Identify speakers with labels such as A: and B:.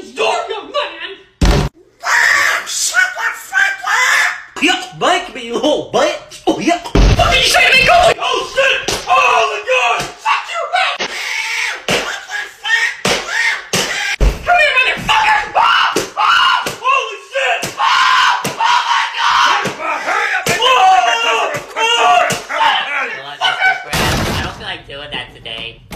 A: Please, door, young man!
B: Shut the fuck up! Yuck, bike me, you little butt! Oh, yuck!
A: What did you say to me, Coach? Oh, shit! Oh, the gun! Fuck you, man! Come here, motherfucker! Holy shit! Oh my God! Hurry up!
C: I don't feel like doing that today.